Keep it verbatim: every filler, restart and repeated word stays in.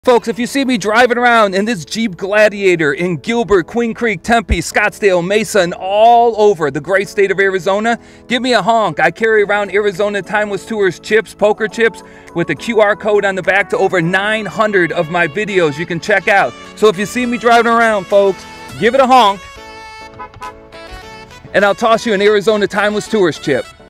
Folks, if you see me driving around in this Jeep Gladiator in Gilbert, Queen Creek, Tempe, Scottsdale, Mesa, and all over the great state of Arizona, give me a honk. I carry around Arizona Timeless Tours chips, poker chips, with a Q R code on the back to over nine hundred of my videos you can check out. So if you see me driving around, folks, give it a honk, and I'll toss you an Arizona Timeless Tours chip.